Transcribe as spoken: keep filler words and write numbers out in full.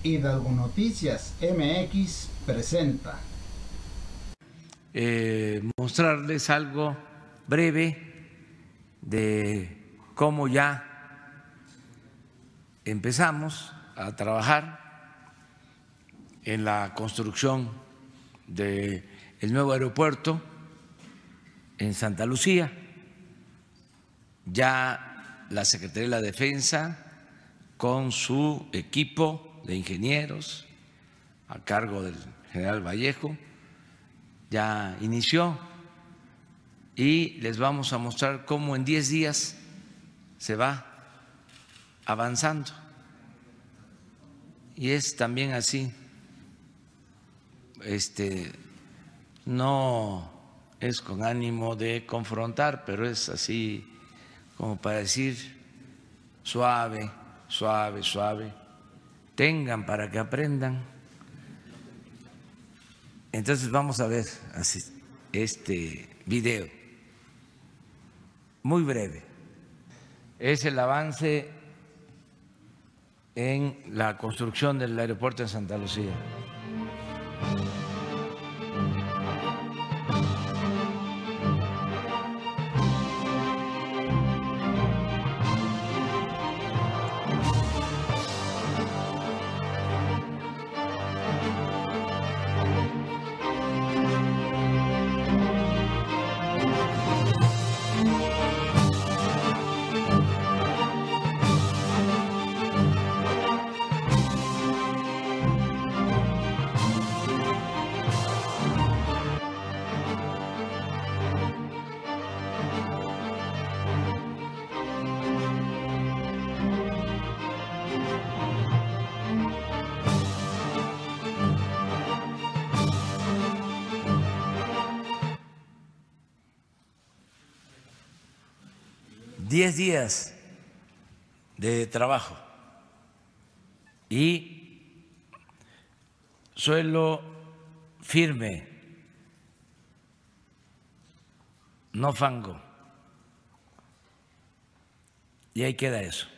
Hidalgo Noticias M X presenta. Eh, mostrarles algo breve de cómo ya empezamos a trabajar en la construcción del nuevo aeropuerto en Santa Lucía. Ya la Secretaría de la Defensa, con su equipo de ingenieros a cargo del general Vallejo, ya inició y les vamos a mostrar cómo en diez días se va avanzando. Y es también así, este, no es con ánimo de confrontar, pero es así como para decir suave, suave, suave, tengan para que aprendan. Entonces vamos a ver así, este video, muy breve. Es el avance en la construcción del aeropuerto en Santa Lucía. Diez días de trabajo y suelo firme, no fango, y ahí queda eso.